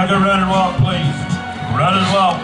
now go run and walk, please. Run and walk.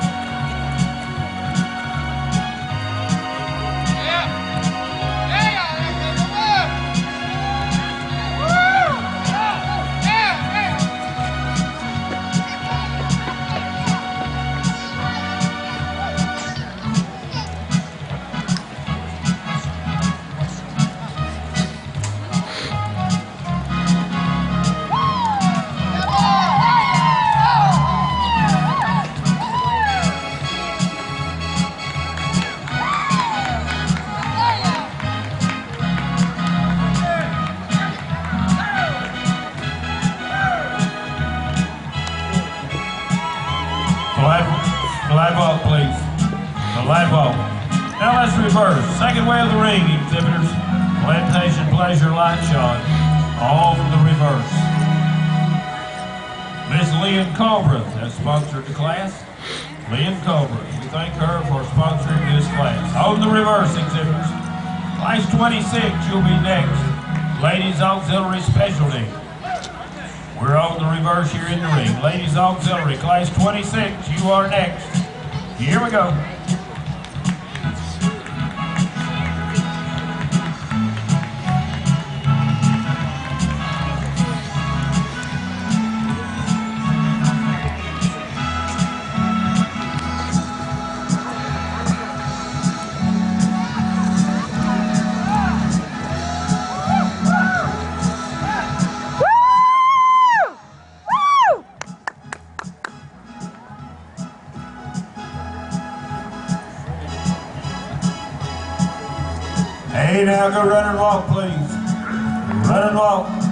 Glide walk, please. The glide walk. Now let's reverse. Second way of the ring, exhibitors. Plantation Pleasure Light Shot. All from the reverse. Miss Lynn Cobra has sponsored the class. Lynn Cobra. We thank her for sponsoring this class. On the reverse, exhibitors. Class 26, you'll be next. Ladies Auxiliary Specialty. We're on the reverse here in the ring. Ladies Auxiliary, Class 26, you are next. Here we go. Hey, now go run and walk, please. Run and walk.